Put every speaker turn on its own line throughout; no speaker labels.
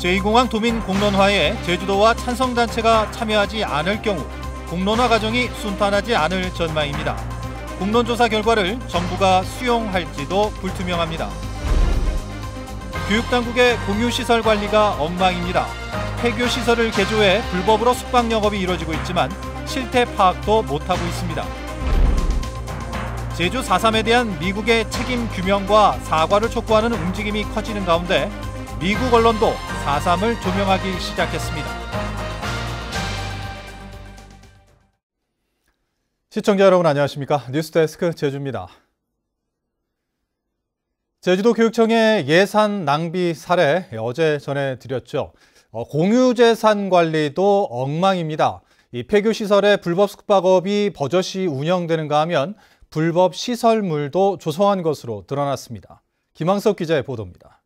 제2공항 도민 공론화에 제주도와 찬성단체가 참여하지 않을 경우 공론화 과정이 순탄하지 않을 전망입니다. 공론조사 결과를 정부가 수용할지도 불투명합니다. 교육당국의 공유시설 관리가 엉망입니다. 폐교시설을 개조해 불법으로 숙박 영업이 이뤄지고 있지만 실태 파악도 못하고 있습니다. 제주 4.3에 대한 미국의 책임 규명과 사과를 촉구하는 움직임이 커지는 가운데 미국 언론도 4.3을 조명하기 시작했습니다. 시청자 여러분 안녕하십니까? 뉴스데스크 제주입니다. 제주도 교육청의 예산 낭비 사례 어제 전해드렸죠. 공유재산 관리도 엉망입니다. 이 폐교시설의 불법 숙박업이 버젓이 운영되는가 하면 불법 시설물도 조성한 것으로 드러났습니다. 김항석 기자의 보도입니다.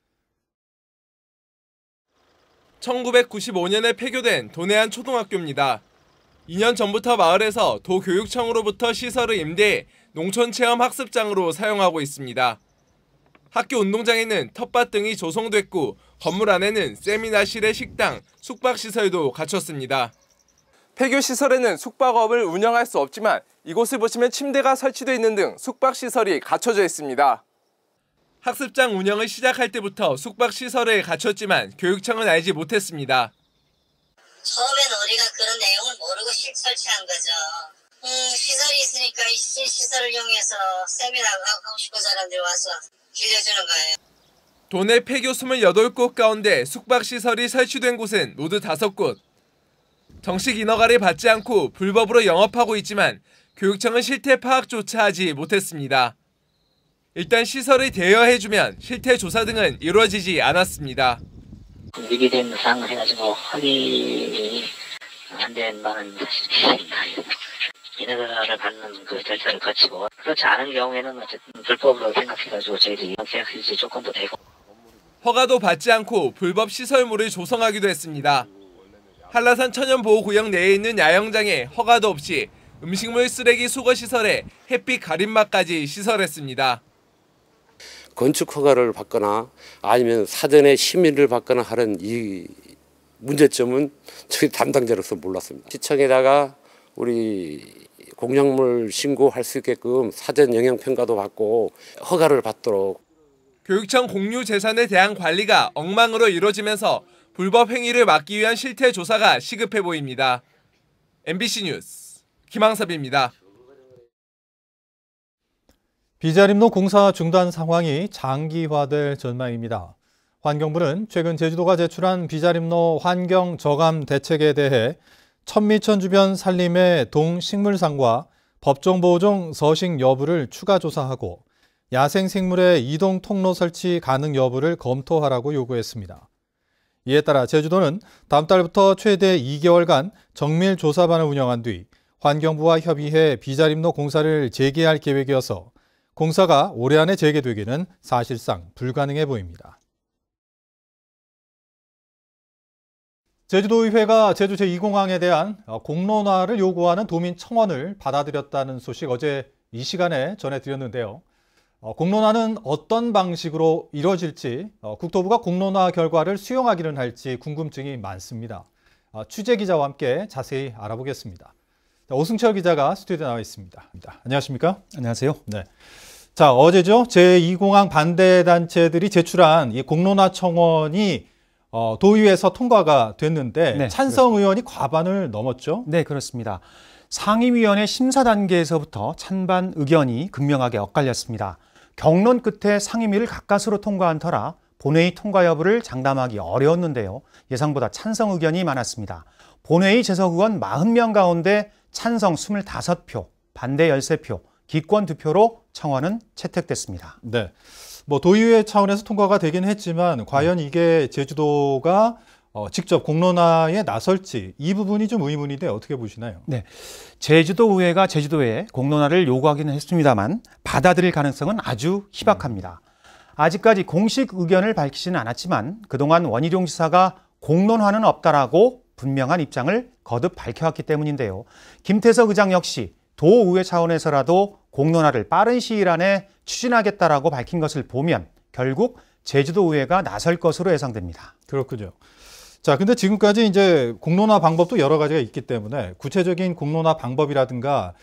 1995년에 폐교된 도내안 초등학교입니다. 2년 전부터 마을에서 도교육청으로부터 시설을 임대해 농촌체험학습장으로 사용하고 있습니다. 학교 운동장에는 텃밭 등이 조성됐고 건물 안에는 세미나실의 식당, 숙박시설도 갖췄습니다. 폐교시설에는 숙박업을 운영할 수 없지만 이곳을 보시면 침대가 설치되어 있는 등 숙박시설이 갖춰져 있습니다. 학습장 운영을 시작할 때부터 숙박시설을 갖췄지만 교육청은 알지 못했습니다.
처음에는 우리가 그런 내용을 모르고 설치한 거죠. 시설이 있으니까 이 시설을 이용해서 세미나 하고 싶은 사람들이 와서 빌려주는 거예요.
도내 폐교 28곳 가운데 숙박시설이 설치된 곳은 모두 5곳. 정식 인허가를 받지 않고 불법으로 영업하고 있지만 교육청은 실태 파악조차 하지 못했습니다. 일단 시설을 대여해주면 실태 조사 등은 이루어지지 않았습니다.
미비된 사항을 해가지고 확인이 안 된 바는 사실입니다. 인허가를 받는 그 절차를 거치고 그렇지 않은 경우에는 어쨌든 불법으로 생각해가지고 저희들이 이용 계약 유지 조건도 되고
허가도 받지 않고 불법 시설물을 조성하기도 했습니다. 한라산 천연보호구역 내에 있는 야영장에 허가도 없이 음식물 쓰레기 수거시설에 햇빛 가림막까지 시설했습니다.
건축 허가를 받거나 아니면 사전에 심의를 받거나 하는 이 문제점은 저희 담당자로서 몰랐습니다. 시청에다가 우리 공약물 신고할 수 있게끔 사전 영향평가도 받고 허가를 받도록.
교육청 공유재산에 대한 관리가 엉망으로 이루어지면서 불법 행위를 막기 위한 실태 조사가 시급해 보입니다. MBC 뉴스 김항섭입니다.
비자림로 공사 중단 상황이 장기화될 전망입니다. 환경부는 최근 제주도가 제출한 비자림로 환경 저감 대책에 대해 천미천 주변 산림의 동식물상과 법정보호종 서식 여부를 추가 조사하고 야생생물의 이동 통로 설치 가능 여부를 검토하라고 요구했습니다. 이에 따라 제주도는 다음 달부터 최대 2개월간 정밀 조사반을 운영한 뒤 환경부와 협의해 비자림로 공사를 재개할 계획이어서 공사가 올해 안에 재개되기는 사실상 불가능해 보입니다. 제주도의회가 제주 제2공항에 대한 공론화를 요구하는 도민 청원을 받아들였다는 소식 어제 이 시간에 전해드렸는데요. 공론화는 어떤 방식으로 이뤄질지 국토부가 공론화 결과를 수용하기는 할지 궁금증이 많습니다. 취재기자와 함께 자세히 알아보겠습니다. 오승철 기자가 스튜디오에 나와 있습니다. 안녕하십니까?
안녕하세요.
네. 자, 어제죠. 제2공항 반대단체들이 제출한 이 공론화 청원이 도의회에서 통과가 됐는데
네,
찬성
그렇습니다.
의원이 과반을 넘었죠?
네, 그렇습니다. 상임위원회 심사 단계에서부터 찬반 의견이 극명하게 엇갈렸습니다. 격론 끝에 상임위를 가까스로 통과한 터라 본회의 통과 여부를 장담하기 어려웠는데요. 예상보다 찬성 의견이 많았습니다. 본회의 재석 의원 40명 가운데 찬성 25표, 반대 13표, 기권 2표로 청원은 채택됐습니다.
네. 도의회 차원에서 통과가 되긴 했지만 과연 이게 제주도가 직접 공론화에 나설지 이 부분이 좀 의문인데 어떻게 보시나요?
네, 제주도의회가 제주도에 공론화를 요구하기는 했습니다만 받아들일 가능성은 아주 희박합니다. 아직까지 공식 의견을 밝히지는 않았지만 그동안 원희룡 지사가 공론화는 없다라고 분명한 입장을 거듭 밝혀왔기 때문인데요. 김태석 의장 역시 도의회 차원에서라도 공론화를 빠른 시일 안에 추진하겠다라고 밝힌 것을 보면 결국 제주도의회가 나설 것으로 예상됩니다.
그렇군요. 자, 근데 지금까지 이제 공론화 방법도 여러 가지가 있기 때문에 구체적인 공론화 방법이라든가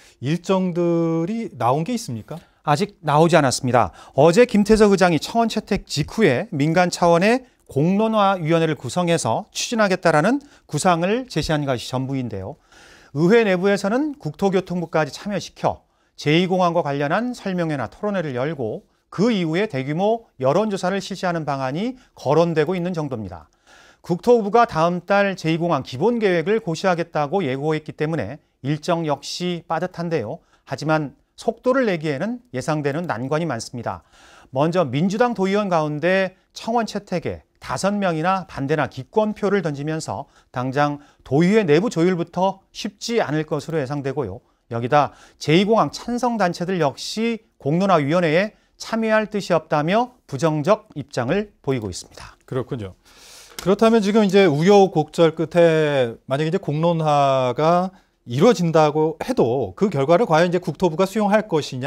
일정들이 나온 게 있습니까?
아직 나오지 않았습니다. 어제 김태석 의장이 청원 채택 직후에 민간 차원의 공론화위원회를 구성해서 추진하겠다라는 구상을 제시한 것이 전부인데요. 의회 내부에서는 국토교통부까지 참여시켜 제2공항과 관련한 설명회나 토론회를 열고 그 이후에 대규모 여론조사를 실시하는 방안이 거론되고 있는 정도입니다. 국토부가 다음 달 제2공항 기본계획을 고시하겠다고 예고했기 때문에 일정 역시 빠듯한데요. 하지만 속도를 내기에는 예상되는 난관이 많습니다. 먼저 민주당 도의원 가운데 청원 채택에 5명이나 반대나 기권표를 던지면서 당장 도의회 내부 조율부터 쉽지 않을 것으로 예상되고요. 여기다 제2공항 찬성단체들 역시 공론화위원회에 참여할 뜻이 없다며 부정적 입장을 보이고 있습니다.
그렇군요. 그렇다면 지금 이제 우여곡절 끝에 만약에 이제 공론화가 이루어진다고 해도 그 결과를 과연 이제 국토부가 수용할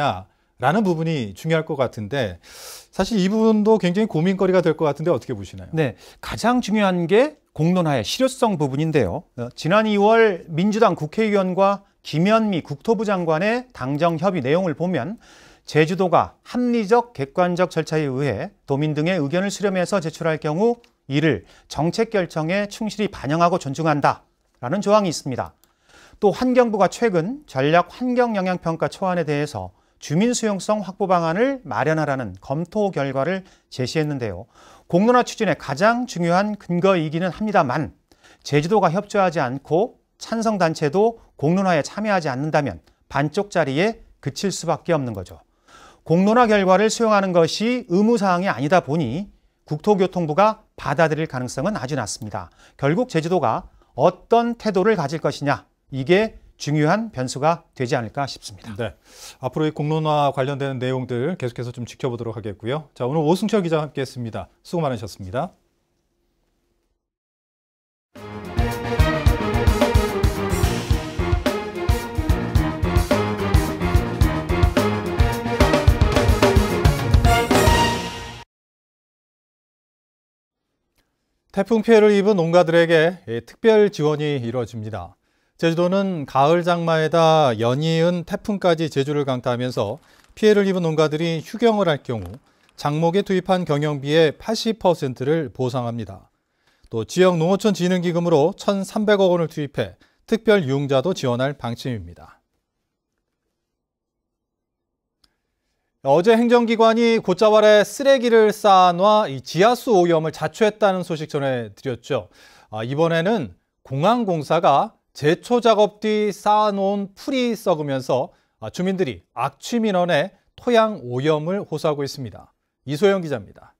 것이냐라는 부분이 중요할 것 같은데 사실 이 부분도 굉장히 고민거리가 될 것 같은데 어떻게 보시나요?
네, 가장 중요한 게 공론화의 실효성 부분인데요. 지난 2월 민주당 국회의원과 김현미 국토부 장관의 당정 협의 내용을 보면 제주도가 합리적 객관적 절차에 의해 도민 등의 의견을 수렴해서 제출할 경우 이를 정책 결정에 충실히 반영하고 존중한다라는 조항이 있습니다. 또 환경부가 최근 전략 환경영향평가 초안에 대해서 주민 수용성 확보 방안을 마련하라는 검토 결과를 제시했는데요. 공론화 추진의 가장 중요한 근거이기는 합니다만 제주도가 협조하지 않고 찬성단체도 공론화에 참여하지 않는다면 반쪽짜리에 그칠 수밖에 없는 거죠. 공론화 결과를 수용하는 것이 의무사항이 아니다 보니 국토교통부가 받아들일 가능성은 아주 낮습니다. 결국 제주도가 어떤 태도를 가질 것이냐, 이게 중요한 변수가 되지 않을까 싶습니다.
네, 앞으로 이 공론화 관련된 내용들 계속해서 좀 지켜보도록 하겠고요. 자, 오늘 오승철 기자와 함께했습니다. 수고 많으셨습니다. 태풍 피해를 입은 농가들에게 특별 지원이 이루어집니다. 제주도는 가을 장마에다 연이은 태풍까지 제주를 강타하면서 피해를 입은 농가들이 휴경을 할 경우 장목에 투입한 경영비의 80%를 보상합니다. 또 지역 농어촌 진흥기금으로 1,300억 원을 투입해 특별 유흥자도 지원할 방침입니다. 어제 행정기관이 곶자왈에 쓰레기를 쌓아놔 이 지하수 오염을 자초했다는 소식 전해드렸죠. 이번에는 공항공사가 제초 작업 뒤 쌓아놓은 풀이 썩으면서 주민들이 악취 민원에 토양 오염을 호소하고 있습니다. 이소영 기자입니다.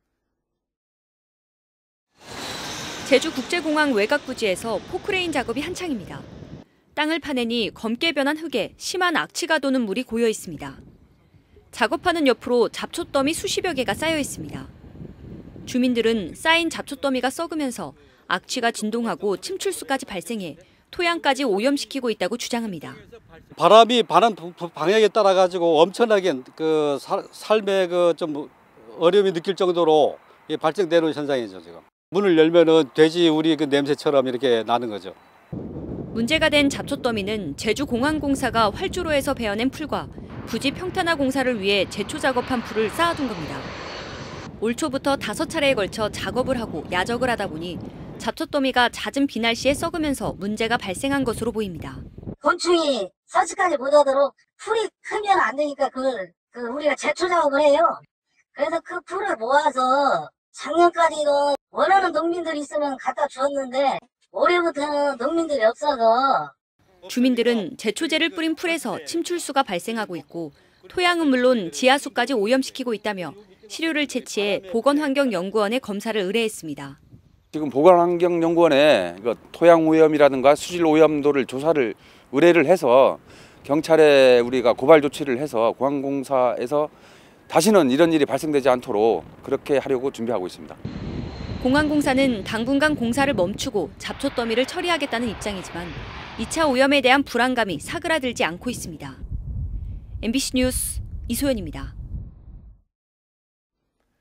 제주국제공항 외곽 부지에서 포크레인 작업이 한창입니다. 땅을 파내니 검게 변한 흙에 심한 악취가 도는 물이 고여 있습니다. 작업하는 옆으로 잡초더미 수십여 개가 쌓여 있습니다. 주민들은 쌓인 잡초더미가 썩으면서 악취가 진동하고 침출수까지 발생해 토양까지 오염시키고 있다고 주장합니다.
바람이 바람 방향에 따라 가지고 엄청나게 그 삶에 그 좀 어려움이 느낄 정도로 발생되는 현상이죠 지금. 문을 열면은 돼지 우리 그 냄새처럼 이렇게 나는 거죠.
문제가 된 잡초더미는 제주공항공사가 활주로에서 베어낸 풀과 부지 평탄화 공사를 위해 제초 작업한 풀을 쌓아둔 겁니다. 올 초부터 5차례에 걸쳐 작업을 하고 야적을 하다 보니 잡초더미가 잦은 비 날씨에 썩으면서 문제가 발생한 것으로 보입니다.
곤충이 서식까지 못하도록 풀이 크면 안 되니까 그걸 우리가 제초 작업을 해요. 그래서 그 풀을 모아서 작년까지도 원하는 농민들이 있으면 갖다 주었는데 올해부터는 농민들이 없어서
주민들은 제초제를 뿌린 풀에서 침출수가 발생하고 있고 토양은 물론 지하수까지 오염시키고 있다며 시료를 채취해 보건환경연구원에 검사를 의뢰했습니다.
지금 보건환경연구원에 토양 오염이라든가 수질 오염도를 조사를 의뢰를 해서 경찰에 우리가 고발 조치를 해서 공항공사에서 다시는 이런 일이 발생되지 않도록 그렇게 하려고 준비하고 있습니다.
공항공사는 당분간 공사를 멈추고 잡초더미를 처리하겠다는 입장이지만 2차 오염에 대한 불안감이 사그라들지 않고 있습니다. MBC 뉴스 이소연입니다.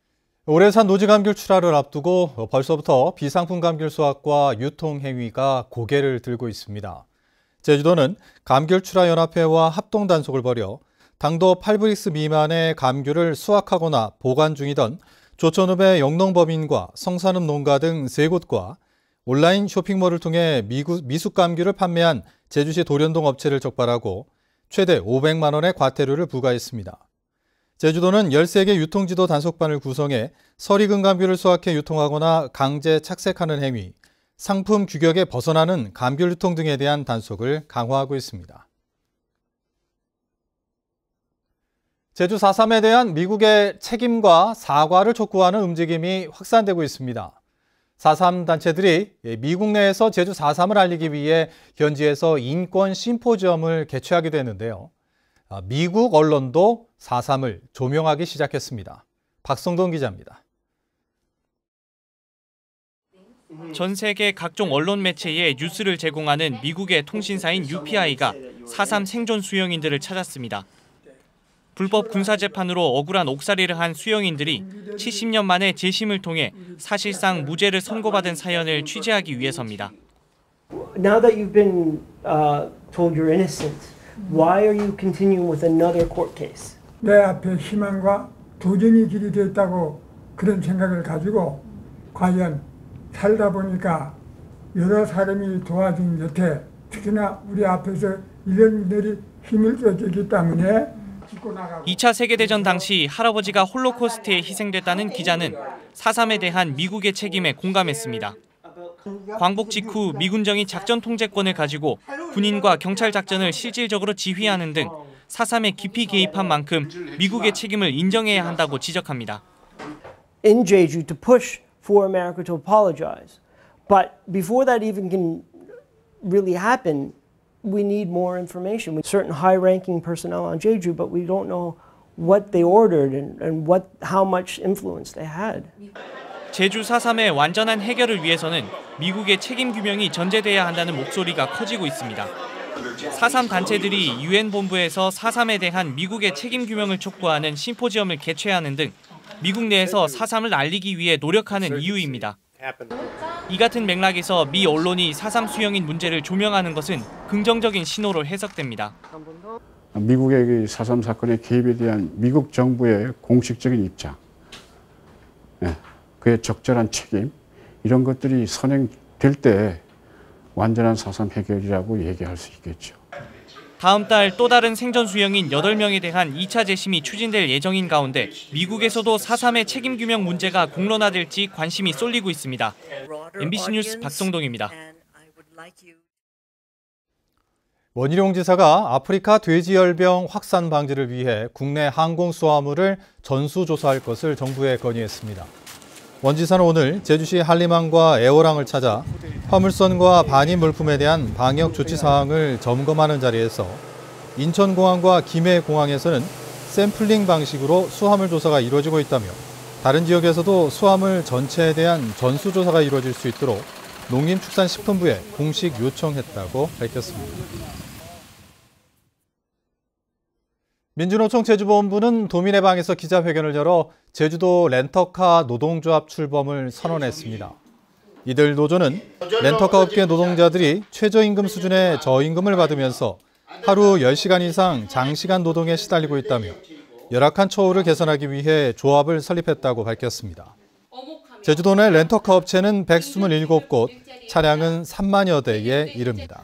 올해산 노지 감귤 출하를 앞두고 벌써부터 비상품 감귤 수확과 유통 행위가 고개를 들고 있습니다. 제주도는 감귤 출하 연합회와 합동 단속을 벌여 당도 8브릭스 미만의 감귤을 수확하거나 보관 중이던 조천읍의 영농법인과 성산읍 농가 등 3곳과 온라인 쇼핑몰을 통해 미숙 감귤을 판매한 제주시 도련동 업체를 적발하고 최대 500만 원의 과태료를 부과했습니다. 제주도는 13개 유통지도 단속반을 구성해 설익은 감귤을 수확해 유통하거나 강제 착색하는 행위, 상품 규격에 벗어나는 감귤 유통 등에 대한 단속을 강화하고 있습니다. 제주 4.3에 대한 미국의 책임과 사과를 촉구하는 움직임이 확산되고 있습니다. 4.3 단체들이 미국 내에서 제주 4.3을 알리기 위해 현지에서 인권 심포지엄을 개최하기도 했는데요. 미국 언론도 4.3을 조명하기 시작했습니다. 박성동 기자입니다.
전 세계 각종 언론 매체에 뉴스를 제공하는 미국의 통신사인 UPI가 4.3 생존 수용인들을 찾았습니다. 불법 군사재판으로 억울한 옥살이를 한 수용인들이 70년 만에 재심을 통해 사실상 무죄를 선고받은 사연을 취재하기 위해서입니다.
Now that you've been told you're innocent, why are you continuing with another court case?
내 앞에 희망과 도전이 길이 됐다고 그런 생각을 가지고 과연 살다 보니까 여러 사람이 도와준 곁에 특히나 우리 앞에서 이런 일들이 힘을 써주기 때문에
2차 세계대전 당시 할아버지가 홀로코스트에 희생됐다는 기자는 4.3에 대한 미국의 책임에 공감했습니다. 광복 직후 미군정이 작전 통제권을 가지고 군인과 경찰 작전을 실질적으로 지휘하는 등 4.3에 깊이 개입한 만큼 미국의 책임을 인정해야 한다고 지적합니다.
In Jeju to push for America to apologize. But before that even can really happen, we need more information. Certain high-ranking personnel on Jeju, but we don't know what they ordered and how much influence they had.
제주 4.3의 완전한 해결을 위해서는 미국의 책임 규명이 전제돼야 한다는 목소리가 커지고 있습니다. 4.3 단체들이 유엔 본부에서 4.3에 대한 미국의 책임 규명을 촉구하는 심포지엄을 개최하는 등 미국 내에서 4.3을 알리기 위해 노력하는 이유입니다. 이 같은 맥락에서 미 언론이 4.3 수용인 문제를 조명하는 것은 긍정적인 신호로 해석됩니다.
미국의 4.3 사건의 개입에 대한 미국 정부의 공식적인 입장, 그의 적절한 책임, 이런 것들이 선행될 때 완전한 4.3 해결이라고 얘기할 수 있겠죠.
다음 달 또 다른 생존 수용인 8명에 대한 2차 재심이 추진될 예정인 가운데 미국에서도 4.3의 책임 규명 문제가 공론화될지 관심이 쏠리고 있습니다. MBC 뉴스 박성동입니다.
원희룡 지사가 아프리카 돼지열병 확산 방지를 위해 국내 항공수화물을 전수조사할 것을 정부에 건의했습니다. 원 지사는 오늘 제주시 한림항과 애월항을 찾아 화물선과 반입 물품에 대한 방역 조치 사항을 점검하는 자리에서 인천공항과 김해공항에서는 샘플링 방식으로 수화물 조사가 이루어지고 있다며 다른 지역에서도 수화물 전체에 대한 전수조사가 이루어질 수 있도록 농림축산식품부에 공식 요청했다고 밝혔습니다. 민주노총 제주본부는 도민의 방에서 기자회견을 열어 제주도 렌터카 노동조합 출범을 선언했습니다. 이들 노조는 렌터카 업계 노동자들이 최저임금 수준의 저임금을 받으면서 하루 10시간 이상 장시간 노동에 시달리고 있다며 열악한 처우를 개선하기 위해 조합을 설립했다고 밝혔습니다. 제주도 내 렌터카 업체는 127곳, 차량은 3만여 대에 이릅니다.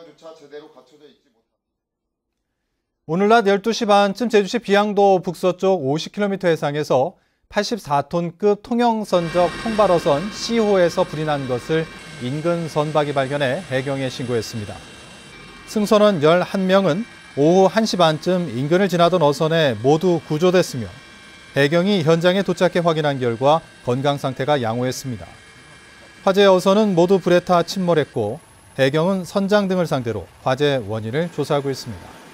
오늘 낮 12시 반쯤 제주시 비양도 북서쪽 50km 해상에서 84톤급 통영선적 통발어선 C호에서 불이 난 것을 인근 선박이 발견해 해경에 신고했습니다. 승선원 11명은 오후 1시 반쯤 인근을 지나던 어선에 모두 구조됐으며 해경이 현장에 도착해 확인한 결과 건강 상태가 양호했습니다. 화재 어선은 모두 불에 타 침몰했고 해경은 선장 등을 상대로 화재 원인을 조사하고 있습니다.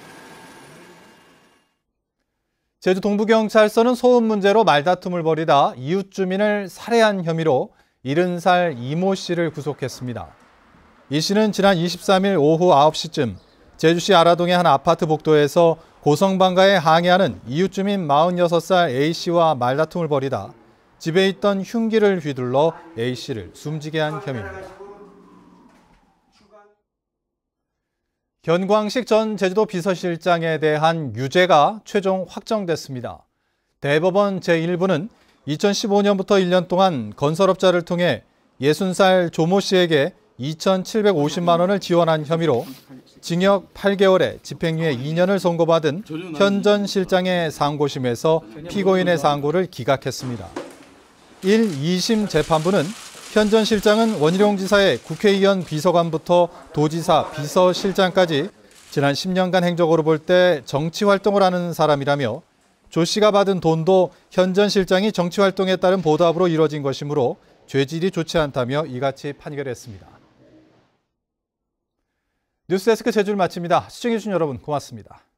제주 동부경찰서는 소음 문제로 말다툼을 벌이다 이웃 주민을 살해한 혐의로 70살 이모 씨를 구속했습니다. 이 씨는 지난 23일 오후 9시쯤 제주시 아라동의 한 아파트 복도에서 고성방가에 항해하는 이웃 주민 46살 A씨와 말다툼을 벌이다 집에 있던 흉기를 휘둘러 A씨를 숨지게 한 혐의입니다. 현광식 전 제주도 비서실장에 대한 유죄가 최종 확정됐습니다. 대법원 제1부는 2015년부터 1년 동안 건설업자를 통해 60살 조모 씨에게 2,750만 원을 지원한 혐의로 징역 8개월에 집행유예 2년을 선고받은 현 전 실장의 상고심에서 피고인의 상고를 기각했습니다. 1, 2심 재판부는 현 전 실장은 원희룡 지사의 국회의원 비서관부터 도지사, 비서실장까지 지난 10년간 행적으로 볼 때 정치 활동을 하는 사람이라며 조 씨가 받은 돈도 현 전 실장이 정치 활동에 따른 보답으로 이뤄진 것이므로 죄질이 좋지 않다며 이같이 판결했습니다. 뉴스데스크 제주를 마칩니다. 시청해주신 여러분 고맙습니다.